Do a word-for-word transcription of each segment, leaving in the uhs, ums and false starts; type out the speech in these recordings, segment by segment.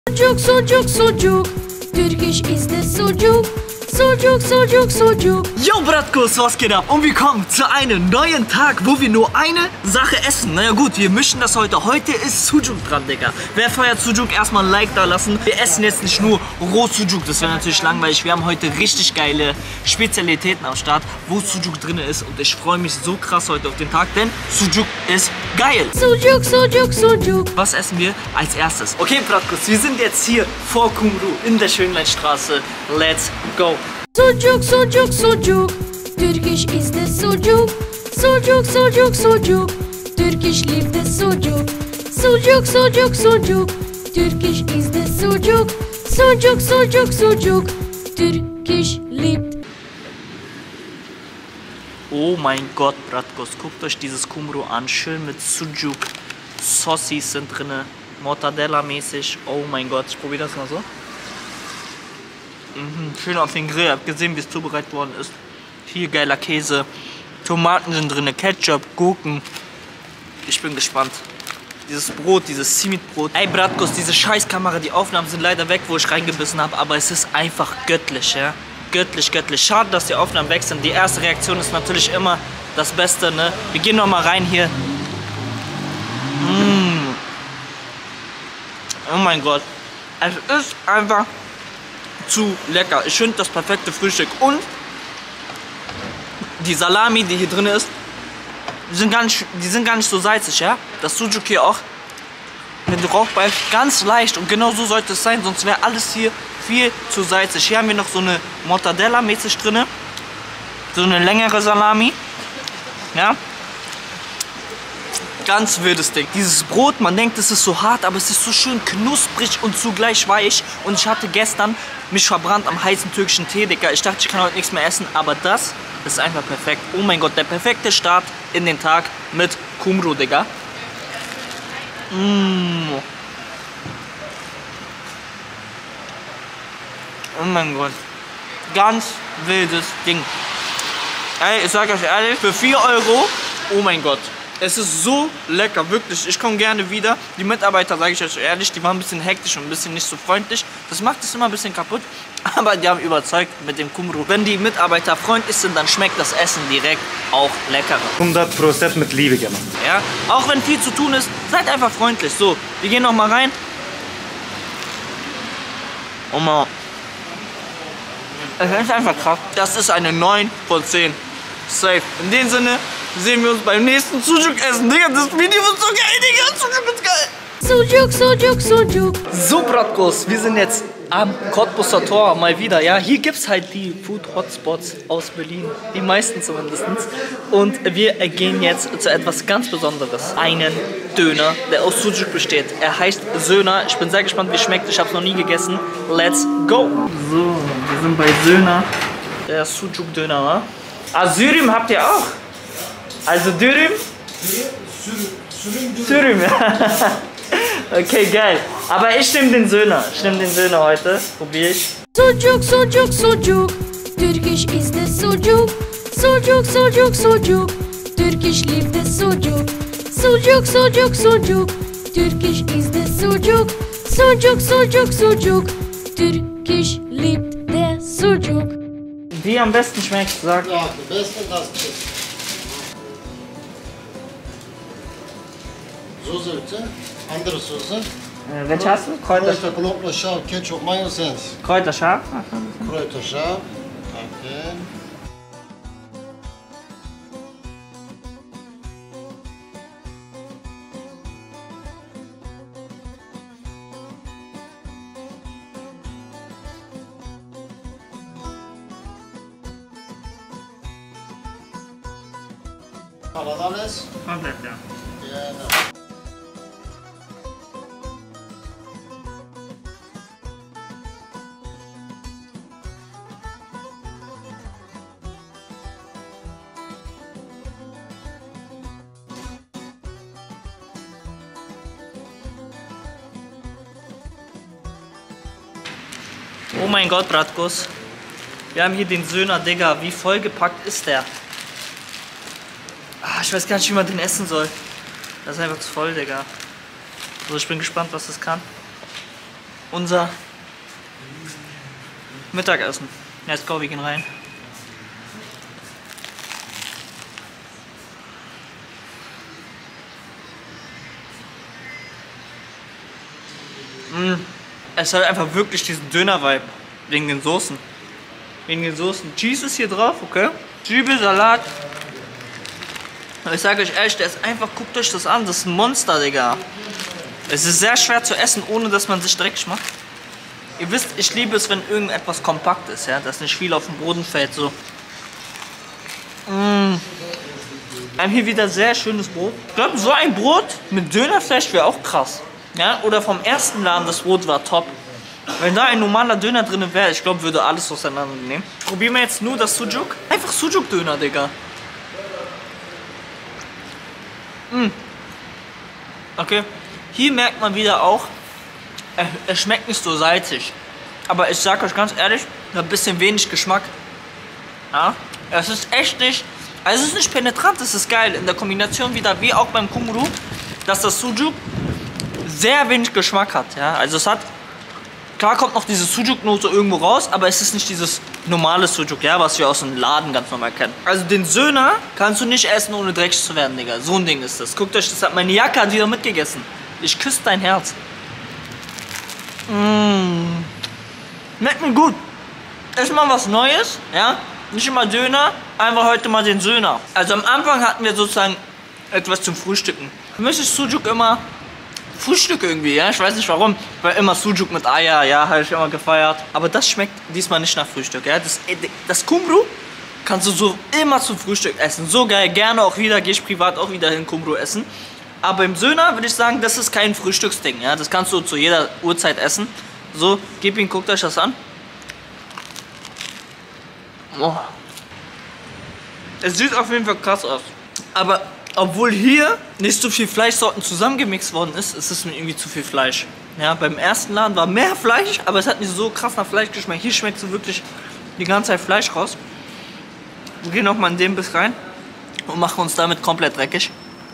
Sucuk, sucuk, sucuk. Türkisch ist es Sucuk. Sucuk, sucuk, sucuk. Yo, Bratkos, was geht ab? Und willkommen zu einem neuen Tag, wo wir nur eine Sache essen. Naja gut, wir mischen das heute. Heute ist Sucuk dran, Digga. Wer feiert Sucuk? Erstmal ein Like da lassen. Wir essen jetzt nicht nur Roh-Sucuk, das wäre natürlich langweilig. Wir haben heute richtig geile Spezialitäten am Start, wo Sucuk drin ist. Und ich freue mich so krass heute auf den Tag, denn Sucuk ist geil. Sucuk, sucuk, sucuk. Was essen wir als erstes? Okay, Bratkos, wir sind jetzt hier vor Kumru in der Schönleinstraße. Let's go. Sucuk, sucuk, sucuk. Türkisch ist es Sucuk. Sucuk, sucuk, sucuk. Türkisch liebt es Sucuk. Sucuk, sucuk, sucuk. Türkisch ist es Sucuk. Sucuk, sucuk, sucuk. Türkisch liebt. Oh mein Gott, Bratkos, guckt euch dieses Kumru an. Schön mit Sucuk. Saucis sind drin. Mortadella-mäßig. Oh mein Gott, ich probiere das mal so. Mhm, schön auf den Grill. Habt gesehen, wie es zubereitet worden ist. Hier geiler Käse. Tomaten sind drin, Ketchup, Gurken. Ich bin gespannt. Dieses Brot, dieses Simit-Brot. Ey, Bratkos, diese Scheißkamera, die Aufnahmen sind leider weg, wo ich reingebissen habe. Aber es ist einfach göttlich, ja. Göttlich, göttlich. Schade, dass die Aufnahmen weg sind. Die erste Reaktion ist natürlich immer das Beste, ne? Wir gehen noch mal rein hier. Mmh. Oh mein Gott. Es ist einfach zu lecker. Ich finde das perfekte Frühstück. Und die Salami, die hier drin ist, die sind gar nicht, die sind gar nicht so salzig, ja? Das Sucuk hier auch, wenn du drauf beißt, ganz leicht. Und genau so sollte es sein, sonst wäre alles hier viel zu salzig. Hier haben wir noch so eine Mortadella-mäßig drin. So eine längere Salami. Ja? Ganz wildes Ding. Dieses Brot, man denkt, es ist so hart, aber es ist so schön knusprig und zugleich weich. Und ich hatte gestern mich verbrannt am heißen türkischen Tee, Digga. Ich dachte, ich kann heute nichts mehr essen, aber das ist einfach perfekt. Oh mein Gott, der perfekte Start in den Tag mit Kumru, Digga. Mmh. Oh mein Gott. Ganz wildes Ding. Ey, ich sag euch ehrlich, für vier Euro, oh mein Gott. Es ist so lecker, wirklich. Ich komme gerne wieder. Die Mitarbeiter, sage ich euch ehrlich, die waren ein bisschen hektisch und ein bisschen nicht so freundlich. Das macht es immer ein bisschen kaputt. Aber die haben überzeugt mit dem Kumru. Wenn die Mitarbeiter freundlich sind, dann schmeckt das Essen direkt auch leckerer. hundert Prozent mit Liebe gemacht. Ja, auch wenn viel zu tun ist, seid einfach freundlich. So, wir gehen noch mal rein. Und mal. Es ist einfach krass. Das ist eine neun von zehn. Safe. In dem Sinne sehen wir uns beim nächsten Sucuk essen. Digga, das Video wird so geil, Digga. Sucuk ist geil. Sucuk, sucuk, sucuk. So, Bratkos, wir sind jetzt am Cottbuser Tor mal wieder. Ja, hier gibt es halt die Food-Hotspots aus Berlin. Die meisten zumindest. Und wir gehen jetzt zu etwas ganz Besonderes. Einen Döner, der aus Sucuk besteht. Er heißt Söner. Ich bin sehr gespannt, wie es schmeckt. Ich habe es noch nie gegessen. Let's go. So, wir sind bei Söner. Der Sucuk-Döner, wa? Ah, Sürüm habt ihr auch? Also Dürüm? Sürüm. Okay, geil. Aber ich nehme den Söner. Ich nehme den Söner heute. Probier ich. Sucuk, sucuk, sucuk. Türkisch ist es Sucuk. Sucuk, sucuk, sucuk. Türkisch liebt es Sucuk. Sucuk, sucuk, sucuk. Türkisch ist es Sucuk. Sucuk, sucuk, sucuk. Türkisch liebt der Sucuk. Wie am besten schmeckt, sag. Ja, am besten das ist. Soße bitte. Andere Soße. Äh, welche hast du? Kräuter, Kräuter, Knoblauch, Schaf, Ketchup, Mayonnaise. Kräuterscharf. Kräuter, Schaf. Okay. War das alles? Komplett, ja. Genau. Oh mein Gott, Bratkos. Wir haben hier den Söner, Digga. Wie vollgepackt ist der? Ah, ich weiß gar nicht, wie man den essen soll. Das ist einfach zu voll, Digga. So, ich bin gespannt, was das kann. unser Mittagessen. Let's go, wir gehen rein. Mm. Es hat einfach wirklich diesen Döner-Vibe. Wegen den Soßen. Wegen den Soßen. Cheese ist hier drauf, okay? Zwiebel, Salat. Ich sage euch ehrlich, der ist einfach, guckt euch das an, das ist ein Monster, Digga. Es ist sehr schwer zu essen, ohne dass man sich dreckig macht. Ihr wisst, ich liebe es, wenn irgendetwas kompakt ist, ja, dass nicht viel auf dem Boden fällt, so. Mm. Wir haben hier wieder sehr schönes Brot. Ich glaube, so ein Brot mit Dönerfleisch wäre auch krass. Ja, oder vom ersten Laden, das Brot war top. Wenn da ein normaler Döner drin wäre, ich glaube, würde alles auseinandernehmen. Probieren wir jetzt nur das Sujuk. Einfach Sujuk-Döner, Digga. Mm. Okay. Hier merkt man wieder auch, er, er schmeckt nicht so salzig. Aber ich sag euch ganz ehrlich, ein bisschen wenig Geschmack. Ja, es ist echt nicht, also es ist nicht penetrant, es ist geil. In der Kombination wieder, wie auch beim Kumru, dass das Sujuk sehr wenig Geschmack hat. Ja, also es hat, klar kommt noch diese Sujuk-Note irgendwo raus, aber es ist nicht dieses normale Sujuk, ja, was wir aus dem Laden ganz normal kennen. Also den Söhner kannst du nicht essen, ohne dreckig zu werden, Digga. So ein Ding ist das. Guckt euch das an. Meine Jacke hat wieder mitgegessen. Ich küsse dein Herz. Mmh. Schmeckt mir gut. Ist mal was Neues, ja. Nicht immer Döner, einfach heute mal den Söhner. Also am Anfang hatten wir sozusagen etwas zum Frühstücken. Für mich ist Sujuk immer Frühstück irgendwie, ja. Ich weiß nicht warum. Weil immer Sujuk mit Eier, ja, habe ich immer gefeiert. Aber das schmeckt diesmal nicht nach Frühstück, ja. Das, das Kumru kannst du so immer zum Frühstück essen. So geil, gerne auch wieder, gehe ich privat auch wieder hin Kumru essen. Aber im Söhner würde ich sagen, das ist kein Frühstücksding, ja. Das kannst du zu jeder Uhrzeit essen. So, gib ihn, guckt euch das an. Oh. Es sieht auf jeden Fall krass aus. Aber obwohl hier nicht so viel Fleischsorten zusammengemixt worden ist, ist es mir irgendwie zu viel Fleisch. Ja, beim ersten Laden war mehr Fleisch, aber es hat nicht so krass nach Fleisch geschmeckt. Hier schmeckt so wirklich die ganze Zeit Fleisch raus. Wir gehen nochmal in den Biss rein und machen uns damit komplett dreckig.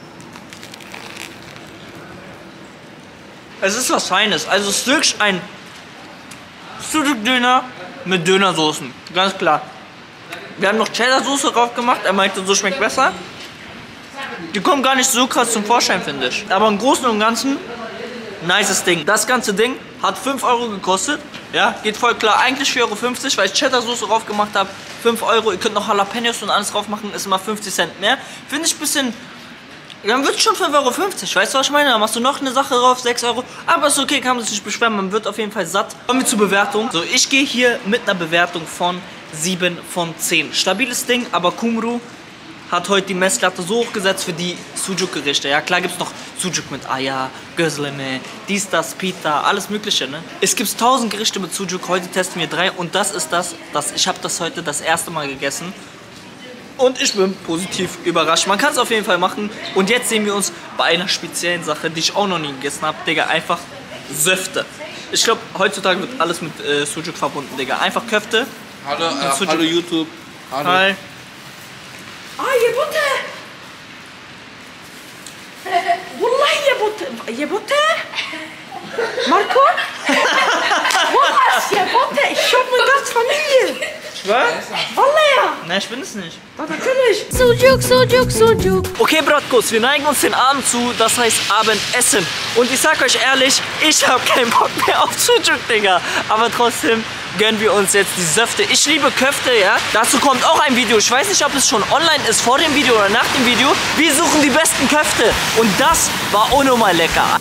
Es ist was Feines. Also es ist wirklich ein Sujuk-Döner mit Dönersoßen. Ganz klar. Wir haben noch Cheddar-Soße drauf gemacht. Er meinte, so schmeckt besser. Die kommen gar nicht so krass zum Vorschein, finde ich. Aber im Großen und Ganzen, nices Ding. Das ganze Ding hat fünf Euro gekostet. Ja, geht voll klar. Eigentlich vier Euro fünfzig, weil ich Cheddar-Soße drauf gemacht habe. fünf Euro. Ihr könnt noch Jalapenos und alles drauf machen. Ist immer fünfzig Cent mehr. Finde ich ein bisschen... Dann wird es schon fünf Euro fünfzig, weißt du, was ich meine? Dann machst du noch eine Sache drauf, sechs Euro. Aber ist okay, kann man sich nicht beschweren, man wird auf jeden Fall satt. Kommen wir zur Bewertung. So, ich gehe hier mit einer Bewertung von sieben von zehn. Stabiles Ding, aber Kumru hat heute die Messlatte so hochgesetzt für die Sujuk-Gerichte. Ja, klar gibt es noch Sujuk mit Eier, Gözleme, dies, das, Pita, alles mögliche, ne? Es gibt tausend Gerichte mit Sujuk, heute testen wir drei und das ist das, das ich habe das heute das erste Mal gegessen. Und ich bin positiv überrascht. Man kann es auf jeden Fall machen. Und jetzt sehen wir uns bei einer speziellen Sache, die ich auch noch nie gegessen habe. Digga, einfach Söfte. Ich glaube, heutzutage wird alles mit äh, Sujuk verbunden, Digga. Einfach Köfte. Hallo, äh, hallo YouTube. Hallo. Hi. Ah, Jebote! Wallahi Jebote! Jebote? Marco? Was? Jebote? Ich hab eine ganze Familie! Was? Wallah! Nein, ich bin es nicht. Ja, natürlich! Sujuk, Sujuk, Sujuk! Okay, Bratkus, wir neigen uns den Abend zu, das heißt Abendessen. Und ich sag euch ehrlich, ich habe keinen Bock mehr auf Sujuk, Digga. Aber trotzdem gönnen wir uns jetzt die Söfte. Ich liebe Köfte, ja. Dazu kommt auch ein Video. Ich weiß nicht, ob es schon online ist, vor dem Video oder nach dem Video. Wir suchen die besten Köfte. Und das war unnormal lecker.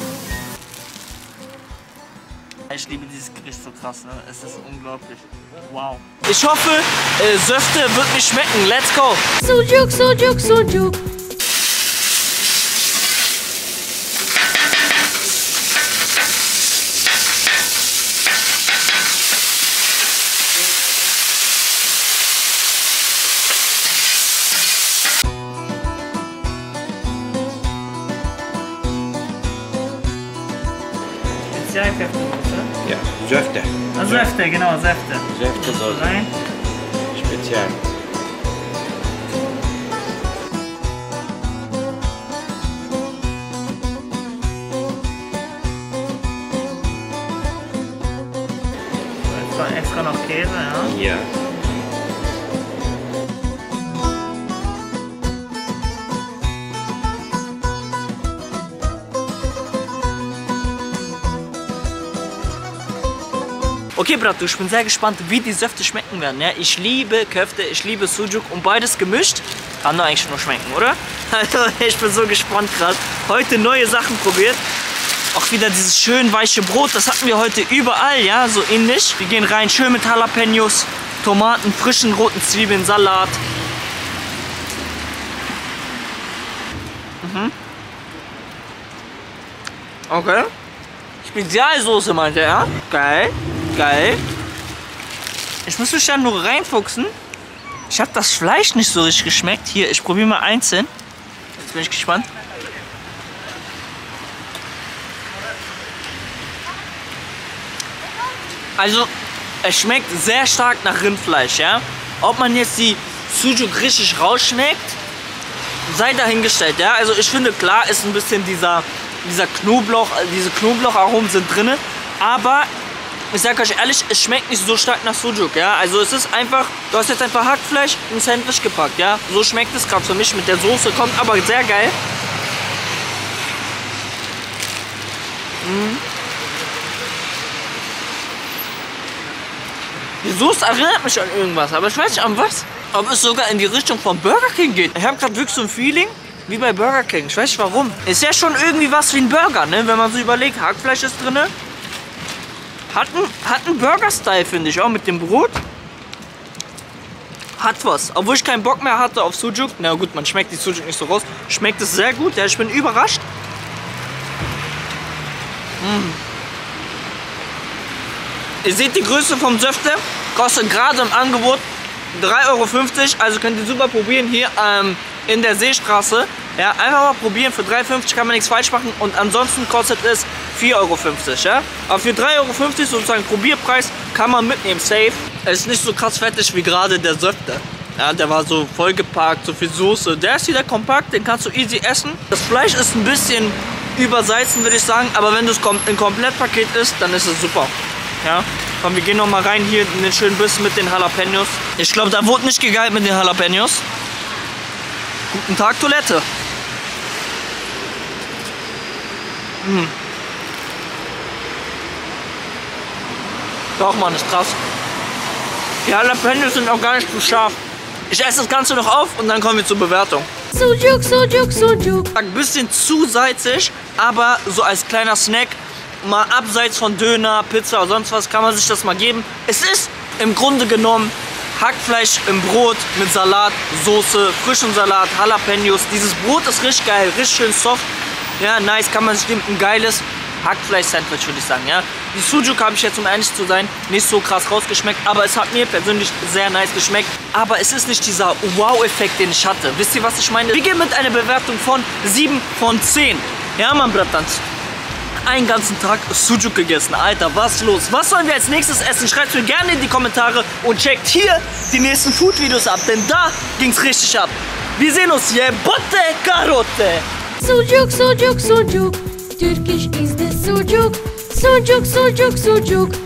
Ich liebe dieses Gericht so krass, ne? Es ist unglaublich. Wow. Ich hoffe, äh, Söfte wird mir schmecken. Let's go. Sujuk, Sujuk, Sujuk! Spezialköfte, Ja, Söfte. also Säfte, genau, Säfte. Söfte soll Rein. speziell. Extra, extra noch Käse, ja. Ja. Okay, Brat, ich bin sehr gespannt, wie die Säfte schmecken werden. Ja? Ich liebe Köfte, ich liebe Sujuk und beides gemischt. Kann doch eigentlich nur schmecken, oder? Also, ich bin so gespannt gerade. Heute neue Sachen probiert. Auch wieder dieses schön weiche Brot, das hatten wir heute überall, ja, so ähnlich. Wir gehen rein, schön mit Jalapenos, Tomaten, frischen roten Zwiebeln, Salat. Mhm. Okay. Spezialsoße meinte er. Geil. Geil. Ich muss mich ja nur reinfuchsen. Ich habe das Fleisch nicht so richtig geschmeckt. Hier, ich probiere mal einzeln. Jetzt bin ich gespannt. Also, es schmeckt sehr stark nach Rindfleisch, ja. Ob man jetzt die Sujuk richtig rausschmeckt, sei dahingestellt, ja. Also ich finde, klar ist ein bisschen dieser, dieser Knoblauch, diese Knoblaucharomen sind drin, aber ich sage euch ehrlich, es schmeckt nicht so stark nach Sujuk, ja. Also es ist einfach, du hast jetzt einfach Hackfleisch in ein Sandwich gepackt, ja. So schmeckt es gerade für mich mit der Soße, kommt aber sehr geil. Mm. Die Soße erinnert mich an irgendwas, aber ich weiß nicht an was. Ob es sogar in die Richtung von Burger King geht. Ich habe gerade wirklich so ein Feeling wie bei Burger King. Ich weiß nicht warum. Ist ja schon irgendwie was wie ein Burger, ne? Wenn man so überlegt. Hackfleisch ist drin. Hat einen, hat einen Burger-Style, finde ich, auch mit dem Brot. Hat was. Obwohl ich keinen Bock mehr hatte auf Sujuk. Na gut, man schmeckt die Sujuk nicht so raus. Schmeckt es sehr gut. Ja, ich bin überrascht. Mmh. Ihr seht die Größe vom Säfte. Kostet gerade im Angebot drei Euro fünfzig. Also könnt ihr super probieren hier ähm, in der Seestraße. Ja, einfach mal probieren. Für drei Euro fünfzig kann man nichts falsch machen. Und ansonsten kostet es vier Euro fünfzig. Ja? Aber für drei Euro fünfzig sozusagen Probierpreis kann man mitnehmen. Safe. Es ist nicht so krass fettig wie gerade der Säfte. Ja, der war so vollgepackt, so viel Soße. Der ist wieder kompakt, den kannst du easy essen. Das Fleisch ist ein bisschen übersalzen, würde ich sagen. Aber wenn du es im Komplettpaket isst, dann ist es super. Ja, komm, wir gehen noch mal rein hier in den schönen Biss mit den Jalapenos. Ich glaube, da wurde nicht gegeilt mit den Jalapenos. Guten Tag, Toilette. Hm. Doch, Mann, ist krass. Die Jalapenos sind auch gar nicht zu scharf. Ich esse das Ganze noch auf und dann kommen wir zur Bewertung. Sujuk, Sujuk, Sujuk. Ein bisschen zu salzig, aber so als kleiner Snack. Mal abseits von Döner, Pizza oder sonst was kann man sich das mal geben. Es ist im Grunde genommen Hackfleisch im Brot mit Salat, Soße, frischem Salat, Jalapenos. Dieses Brot ist richtig geil, richtig schön soft. Ja, nice, kann man sich nehmen. Ein geiles Hackfleisch-Sandwich, würde ich sagen. Ja. Die Sujuk habe ich jetzt, um ehrlich zu sein, nicht so krass rausgeschmeckt. Aber es hat mir persönlich sehr nice geschmeckt. Aber es ist nicht dieser Wow-Effekt, den ich hatte. Wisst ihr, was ich meine? Wir gehen mit einer Bewertung von sieben von zehn. Ja, Mann, Bratans. Einen ganzen Tag Sujuk gegessen. Alter, was ist los? Was sollen wir als nächstes essen? Schreibt mir gerne in die Kommentare und checkt hier die nächsten Food-Videos ab, denn da ging's richtig ab. Wir sehen uns hier. Botte Karotte. Sujuk, Sujuk, Sujuk. Türkisch ist es Sujuk. Sujuk, Sujuk, Sujuk.